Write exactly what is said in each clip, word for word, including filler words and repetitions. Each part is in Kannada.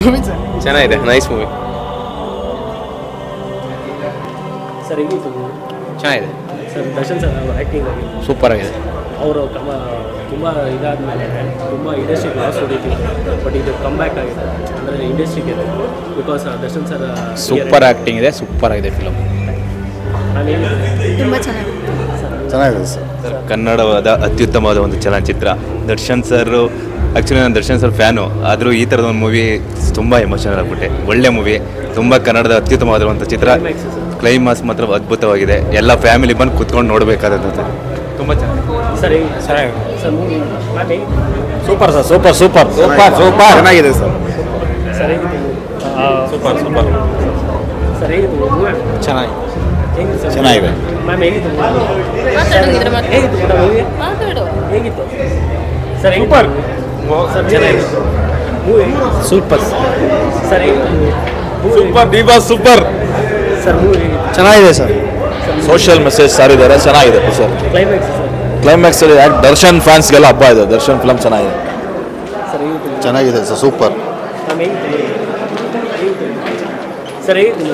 ಚೆನ್ನಾಗಿದೆ, ನೈಸ್ ಮೂವಿ. ಸರ್ ಹೇಗಿತ್ತು? ಚೆನ್ನಾಗಿದೆ ಸರ್. ದರ್ಶನ್ ಸರ್ ಆ್ಯಕ್ಟಿಂಗ್ ಆಗಿ ಸೂಪರ್ ಆಗಿದೆ. ಅವರು ಕಮ ತುಂಬ ಇದಾದಮೇಲೆ ತುಂಬ ಇಂಡಸ್ಟ್ರಿಗೆ ಲಾಸ್ ಹೊಡಿತಿದ್ರು, ಬಟ್ ಇದು ಕಮ್ ಬ್ಯಾಕ್ ಆಗಿದೆ ಅಂದರೆ ಇಂಡಸ್ಟ್ರಿಗೆ because Darshan sir super acting ಇದೆ, ಸೂಪರ್ ಆಗಿದೆ ಫಿಲಮ್. ತುಂಬ ಚೆನ್ನಾಗಿದೆ ಚೆನ್ನಾಗಿದೆ ಸರ್. ಸರ್ ಕನ್ನಡವಾದ ಅತ್ಯುತ್ತಮವಾದ ಒಂದು ಚಲನಚಿತ್ರ. ದರ್ಶನ್ ಸರ್ ಆ್ಯಕ್ಚುಲಿ ನಾನು ದರ್ಶನ್ ಸರ್ ಫ್ಯಾನು, ಆದರೂ ಈ ಥರದ ಒಂದು ಮೂವಿ ತುಂಬ ಎಮೋಷನಲ್ ಆಗಿಬಿಟ್ಟೆ. ಒಳ್ಳೆ ಮೂವಿ, ತುಂಬ ಕನ್ನಡದ ಅತ್ಯುತ್ತಮವಾದಂಥ ಚಿತ್ರ. ಕ್ಲೈಮಾಕ್ಸ್ ಮಾತ್ರ ಅದ್ಭುತವಾಗಿದೆ. ಎಲ್ಲ ಫ್ಯಾಮಿಲಿ ಬಂದು ಕುತ್ಕೊಂಡು ನೋಡಬೇಕಾದಂಥ ತುಂಬ ಚೆನ್ನಾಗಿದೆ. ಸರಿ sir. Movie super sir, super super super super ಚೆನ್ನಾಗಿದೆ ಸರ್. ಸರಿ ಸೂಪರ್ ಸೂಪರ್ ಸರ್ ಹೇಗಿತ್ತು ಮೂವಿ? ಚೆನ್ನಾಗಿದೆ ಹೇಗಿತ್ತು ಸರ್? ಚೆನ್ನಾಗಿದೆ ಮ್ಯಾಮ್ ಹೇಗಿತ್ತು ಮಾತಾಡೋದಿದ್ರೆ ಮಾತು ಹೇಗಿತ್ತು ಮೇಡಮ್ ಮೂವಿ? ಮಾತಾಡು ಹೇಗಿತ್ತು ಸರ್? Super sir. ಚೆನ್ನಾಗಿತ್ತು ಮೂವಿ. ಸೂಪರ್ ಸರ್ ಹೇಗಿತ್ತು ಸೂಪರ್ ಡಿಬಾ ಸೂಪರ್ ಸರ್ ಮೂವಿ? ಚೆನ್ನಾಗಿದೆ ಸರ್. ಸೋಷಿಯಲ್ ಮೆಸೇಜ್ ಸಾರಿದ್ದಾರೆ, ಚೆನ್ನಾಗಿದೆ ಸರ್. Climax sir? ಕ್ಲೈಮ್ಯಾಕ್ಸ್ ಅಲ್ಲಿ ದರ್ಶನ್ ಫ್ಯಾನ್ಸ್ಗೆಲ್ಲ ಹಬ್ಬ ಇದೆ. ದರ್ಶನ್ ಫಿಲಮ್ ಚೆನ್ನಾಗಿದೆ. ಸರ್ ಹೇಗಿತ್ತು? ಚೆನ್ನಾಗಿದೆ ಸರ್, ಸೂಪರ್. ಮ್ಯಾಮ್ ಹೇಗಿತ್ತು ಹೇಗಿತ್ತು ಸರ್? ಹೇಗಿತ್ತು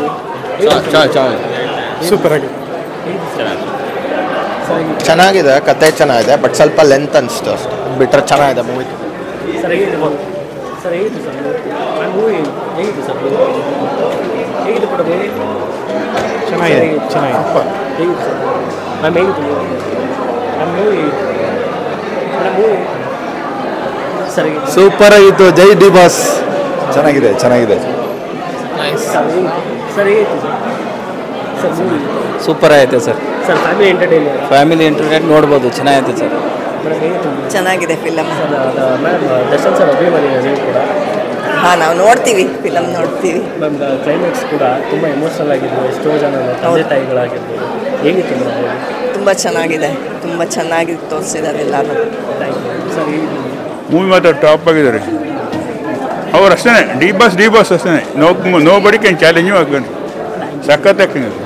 ಸೂಪರ್ ಆಗಿದೆ. ಸರ್ ಹೇಗಿತ್ತು? ಚೆನ್ನಾಗಿದೆ, ಕತೆ ಚೆನ್ನಾಗಿದೆ, ಬಟ್ ಸ್ವಲ್ಪ ಲೆಂತ್ ಅನಿಸ್ತು ಅಷ್ಟೇ. ಬಿಟ್ಟರೆ ಚೆನ್ನಾಗಿದೆ ಮೂವಿ. ಸರ್ ಹೇಗಿತ್ತು ಸರ್? ಹೇಗಿತ್ತು ಸರ್ ಮ್ಯಾಮ್ ಮೂವಿ? ಹೇಗಿತ್ತು ಸರ್? ಹೇಗಿತ್ತು ಕೂಡ ಮೂವಿ? ಚೆನ್ನಾಗಿದೆ, ಚೆನ್ನಾಗಿದೆ. ಹೇಗಿತ್ತು ಸರ್ ಮ್ಯಾಮ್? ಹೇಗಿತ್ತು movie? Ma'am movie madam movie sir ಹೇಗಿತ್ತು? ಸೂಪರ್ ಆಗಿತ್ತು. ಜೈ ಡಿ ಬಾಸ್. ಚೆನ್ನಾಗಿದೆ, ಚೆನ್ನಾಗಿದೆ. ಸರ್ ಹೇಗಿತ್ತು? ಸರ್ ಹೇಗಿತ್ತು ಸರ್? ಸರ್ ಮೂವಿ ಸೂಪರ್ ಆಯ್ತು sir. Sir family entertainer family entertain ನೋಡ್ಬೋದು, ಚೆನ್ನಾಗೈತೆ ಸರ್. ಮೇಡಮ್ ಹೇಗಿತ್ತು ಮೂವಿ? ಚೆನ್ನಾಗಿದೆ film. Sir ma'am Darshan sir ಅಭಿಮಾನಿ ನೀವು ಕೂಡ? ಹಾಂ, ನಾವು ನೋಡ್ತೀವಿ, ಫಿಲಮ್ ನೋಡ್ತೀವಿ. ಮ್ಯಾಮ್ ಕ್ಲೈಮ್ಯಾಕ್ಸ್ ಕೂಡ ತುಂಬ ಎಮೋಷನಲ್ ಆಗಿದ್ದು, ಎಷ್ಟೋ ಜನ ತಂದೆ ತಾಯಿಗಳಾಗಿರ್ಬೋದು. ಹೇಗಿತ್ತು ಮೇಡಮ್? ತುಂಬ ಚೆನ್ನಾಗಿದೆ, ತುಂಬ ಚೆನ್ನಾಗಿ ತೋರಿಸಿದ್ದಾರೆ ಎಲ್ಲರೂ. Thank you sir. ಹೇಗಿತ್ತು ಮೂವಿ ಮಾತ್ರ ಟಾಪ್ ಆಗಿದ್ದಾರೆ ಅವ್ರು ಅಷ್ಟೇ. ಡಿ ಬಾಸ್ ಡಿ ಬಾಸ್ ಅಷ್ಟೇ. No no buddy can challenge ಆಗ್ಬೇಕು. ಸಖತ್ ಆ್ಯಕ್ಟಿಂಗ್ ಅದು.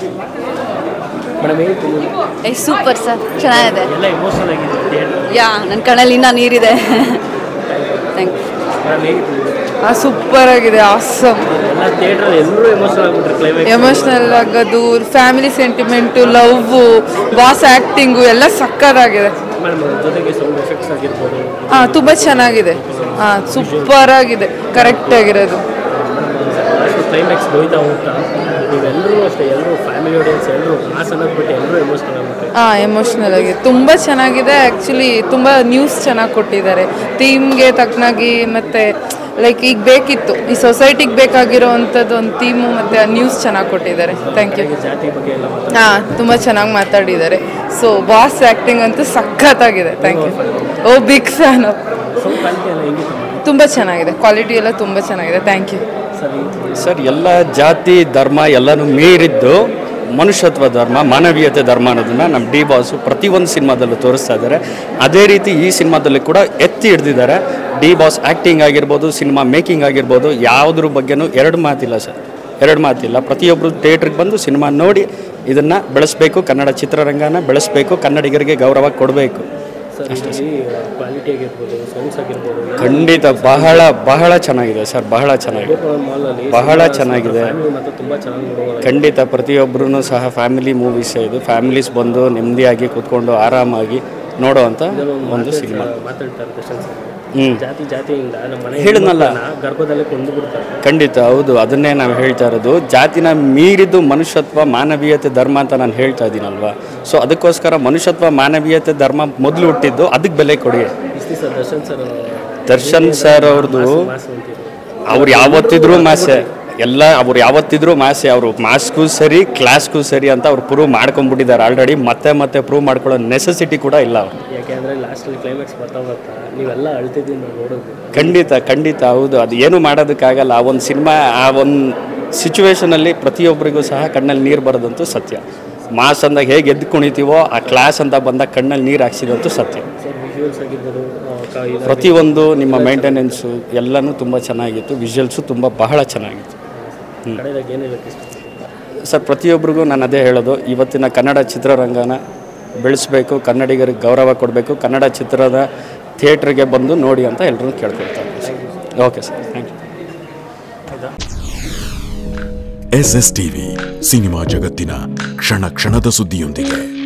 ಮೇಡಮ್ ಹೇಗಿತ್ತು ಮೂವಿ? ಏ ಸೂಪರ್ ಸರ್, ಚೆನ್ನಾಗಿದೆ. ಎಲ್ಲ ಎಮೋಷನಲ್ ಆಗಿದೆ ಥಿಯೇಟರ್. ಯಾ ನನ್ನ ಕಣ್ಣಲ್ಲಿ ಇನ್ನೂ ನೀರಿದೆ. Thank you. ಮೇಡಮ್ ಹೇಗಿತ್ತು ಮೂವಿ? ಆ ಸೂಪರ್ ಆಗಿದೆ, ಆಸಮ್. ಎಲ್ಲ ಥಿಯೇಟ್ರಲ್ಲಿ ಎಲ್ಲರೂ ಎಮೋಷನಲ್ ಆಗಿಬಿಟ್ರೆ ಕ್ಲೈಮ್ಯಾಕ್ಸ್. ಎಮೋಷ್ನಲ್ ಆಗೋದು, family sentiment, love, boss acting ಎಲ್ಲ ಸಕ್ಕತ್ತಾಗಿದೆ. ಮೇಡಮ್ ಜೊತೆಗೆ ಸೌಂಡ್ ಎಫೆಕ್ಟ್ಸ್ ಆಗಿರ್ಬೋದು. ಹಾಂ, ತುಂಬ ಚೆನ್ನಾಗಿದೆ. ಹಾಂ, ಸೂಪರ್ ಆಗಿದೆ, ಕರೆಕ್ಟ್ ಆಗಿರೋದು. ಅಷ್ಟು ಕ್ಲೈಮ್ಯಾಕ್ಸ್ ಹೋಯ್ತಾ ಹೋಗ್ತಾ ನೀವೆಲ್ಲರೂ ಅಷ್ಟೇ, ಎಲ್ಲರೂ ಫ್ಯಾಮಿಲಿ ಆಡಿಯನ್ಸ್ ಎಲ್ಲರೂ ಮಾಸ್ ಅನ್ನೋದು ಬಿಟ್ಟು ಎಲ್ಲರೂ ಎಮೋಷನಲ್ ಆಗಿಬಿಟ್ಟು. ಹಾಂ, ಎಮೋಷ್ನಲ್ ಆಗಿದೆ, ತುಂಬ ಚೆನ್ನಾಗಿದೆ. ಆ್ಯಕ್ಚುಲಿ ತುಂಬ ನ್ಯೂಸ್ ಚೆನ್ನಾಗಿ ಕೊಟ್ಟಿದ್ದಾರೆ ಥೀಮ್ಗೆ ತಕ್ಕನಾಗಿ. ಮತ್ತು ಲೈಕ್ ಈಗ ಬೇಕಿತ್ತು, ಈ ಸೊಸೈಟಿಗೆ ಬೇಕಾಗಿರೋ ಅಂಥದ್ದು ಒಂದು ಥೀಮು ಮತ್ತು ನ್ಯೂಸ್ ಚೆನ್ನಾಗಿ ಕೊಟ್ಟಿದ್ದಾರೆ. Thank you. ಜಾತಿ ಬಗ್ಗೆ ಎಲ್ಲ ಹಾಂ, ತುಂಬ ಚೆನ್ನಾಗಿ ಮಾತಾಡಿದ್ದಾರೆ. ಸೊ ಬಾಸ್ ಆ್ಯಕ್ಟಿಂಗ್ ಅಂತೂ ಸಖತ್ತಾಗಿದೆ. Thank you. Oh big fan. Sound quality ಎಲ್ಲ ಹೆಂಗಿತ್ತು? ತುಂಬ ಚೆನ್ನಾಗಿದೆ, ಕ್ವಾಲಿಟಿ ಎಲ್ಲ ತುಂಬ ಚೆನ್ನಾಗಿದೆ. Thank you. ಸರ್ ಸರ್, ಎಲ್ಲ ಜಾತಿ ಧರ್ಮ ಎಲ್ಲನೂ ಮೀರಿದ್ದು ಮನುಷ್ಯತ್ವ ಧರ್ಮ, ಮಾನವೀಯತೆ ಧರ್ಮ ಅನ್ನೋದನ್ನು ನಮ್ಮ ಡಿ ಬಾಸು ಪ್ರತಿಯೊಂದು ಸಿನಿಮಾದಲ್ಲೂ ತೋರಿಸ್ತಾ ಇದ್ದಾರೆ. ಅದೇ ರೀತಿ ಈ ಸಿನಿಮಾದಲ್ಲಿ ಕೂಡ ಎತ್ತಿ ಹಿಡ್ದಿದ್ದಾರೆ. ಡಿ ಬಾಸ್ ಆ್ಯಕ್ಟಿಂಗ್ ಆಗಿರ್ಬೋದು, ಸಿನಿಮಾ ಮೇಕಿಂಗ್ ಆಗಿರ್ಬೋದು, ಯಾವುದ್ರ ಬಗ್ಗೆನೂ ಎರಡು ಮಾತಿಲ್ಲ ಸರ್, ಎರಡು ಮಾತಿಲ್ಲ. ಪ್ರತಿಯೊಬ್ಬರು ಥಿಯೇಟ್ರಿಗೆ ಬಂದು ಸಿನಿಮಾ ನೋಡಿ ಇದನ್ನು ಬೆಳೆಸಬೇಕು, ಕನ್ನಡ ಚಿತ್ರರಂಗನ ಬೆಳೆಸಬೇಕು, ಕನ್ನಡಿಗರಿಗೆ ಗೌರವ ಕೊಡಬೇಕು. ಕ್ವಾಲಿಟಿ ಆಗಿರ್ಬೋದು, ಸಾಂಗ್ಸ್ ಆಗಿರ್ಬೋದು, ಖಂಡಿತ ಬಹಳ ಬಹಳ ಚೆನ್ನಾಗಿದೆ ಸರ್, ಬಹಳ ಚೆನ್ನಾಗಿದೆ, ಬಹಳ ಚೆನ್ನಾಗಿದೆ. ಖಂಡಿತ ಪ್ರತಿಯೊಬ್ಬರೂ ಸಹ ಫ್ಯಾಮಿಲಿ ಮೂವೀಸ್ ಇದು. ಫ್ಯಾಮಿಲೀಸ್ ಬಂದು ನೆಮ್ಮದಿಯಾಗಿ ಕೂತ್ಕೊಂಡು ಆರಾಮಾಗಿ ನೋಡೋವಂಥ ಒಂದು ಸಿನಿಮಾ. ಹ್ಞೂ ಜಾತಿ ಜಾತಿಯಿಂದ ನಮ್ಮ ಮನೆ ಹೇಳಿದ್ನಲ್ಲ, ಗರ್ಭದಲ್ಲೇ ಕೊಂದು ಬಿಡ್ತಾರೆ. ಖಂಡಿತ ಹೌದು, ಅದನ್ನೇ ನಾವು ಹೇಳ್ತಾ ಇರೋದು. ಜಾತಿನ ಮೀರಿದ್ದು ಮನುಷ್ಯತ್ವ, ಮಾನವೀಯತೆ, ಧರ್ಮ ಅಂತ ನಾನು ಹೇಳ್ತಾ ಇದ್ದೀನಲ್ವಾ. ಸೊ ಅದಕ್ಕೋಸ್ಕರ ಮನುಷ್ಯತ್ವ, ಮಾನವೀಯತೆ, ಧರ್ಮ ಮೊದಲು ಹುಟ್ಟಿದ್ದು, ಅದಕ್ಕೆ ಬೆಲೆ ಕೊಡಿ. ದರ್ಶನ್ ಸರ್ ದರ್ಶನ್ ಸರ್ ಅವ್ರದ್ದು ಅವ್ರು ಯಾವತ್ತಿದ್ರೂ ಮಾಸೆ, ಎಲ್ಲ ಅವ್ರು ಯಾವತ್ತಿದ್ರೂ ಮಾಸೆ. ಅವರು ಮಾಸ್ಗೂ ಸರಿ, ಕ್ಲಾಸ್ಗೂ ಸರಿ ಅಂತ ಅವ್ರು ಪ್ರೂವ್ ಮಾಡ್ಕೊಂಡ್ಬಿಟ್ಟಿದ್ದಾರೆ ಆಲ್ರೆಡಿ. ಮತ್ತೆ ಮತ್ತೆ ಪ್ರೂವ್ ಮಾಡ್ಕೊಳ್ಳೋ ನೆಸೆಸಿಟಿ ಕೂಡ ಇಲ್ಲ ಅವ್ರು. ಯಾಕೆಂದರೆ ಲಾಸ್ಟಲ್ಲಿ ಕ್ಲೈಮ್ಯಾಕ್ಸ್ ಬರ್ತಾ ಬರ್ತಾ ನೀವೆಲ್ಲ ಅಳ್ತಿದ್ದೀವಿ ನಾವು ನೋಡೋದು. ಖಂಡಿತ ಖಂಡಿತ ಹೌದು, ಅದು ಏನು ಮಾಡೋದಕ್ಕಾಗಲ್ಲ. ಆ ಒಂದು ಸಿನಿಮಾ, ಆ ಒಂದು ಸಿಚುವೇಶನಲ್ಲಿ ಪ್ರತಿಯೊಬ್ಬರಿಗೂ ಸಹ ಕಣ್ಣಲ್ಲಿ ನೀರು ಬರೋದಂತೂ ಸತ್ಯ. ಮಾಸ್ ಅಂದಾಗ ಹೇಗೆ ಎದ್ದು ಕುಣಿತೀವೋ, ಆ ಕ್ಲಾಸ್ ಅಂತ ಬಂದಾಗ ಕಣ್ಣಲ್ಲಿ ನೀರು ಹಾಕ್ಸಿದಂತೂ ಸತ್ಯ. ಪ್ರತಿಯೊಂದು ನಿಮ್ಮ ಮೇಂಟೆನೆನ್ಸು ಎಲ್ಲನೂ ತುಂಬ ಚೆನ್ನಾಗಿತ್ತು. ವಿಜುವಲ್ಸು ತುಂಬ ಬಹಳ ಚೆನ್ನಾಗಿತ್ತು. ಸರ್, ಪ್ರತಿಯೊಬ್ಬರಿಗೂ ನಾನು ಅದೇ ಹೇಳೋದು, ಇವತ್ತಿನ ಕನ್ನಡ ಚಿತ್ರರಂಗನ ಬೆಳೆಸಬೇಕು, ಕನ್ನಡಿಗರಿಗೆ ಗೌರವ ಕೊಡಬೇಕು, ಕನ್ನಡ ಚಿತ್ರದ ಥಿಯೇಟ್ರಿಗೆ ಬಂದು ನೋಡಿ ಅಂತ ಎಲ್ಲರೂ ಕೇಳ್ಕೊಳ್ತಾರೆ. Okay sir, thank you. S S TV cinema ಜಗತ್ತಿನ ಕ್ಷಣ ಕ್ಷಣದ ಸುದ್ದಿಯೊಂದಿಗೆ.